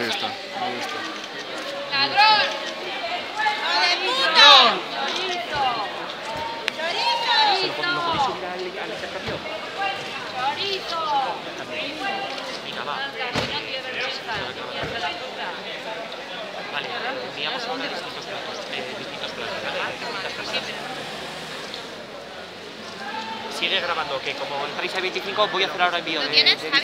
gusta, me gusta. ¡Ladrón! ¡Ladrón! ¿Se lo podéis subir al intercambio? ¡Chorizo! Venga, va. Vale, enviamos ahora distintos platos. Sigue grabando, que como entráis a 25 voy a hacer ahora envío de...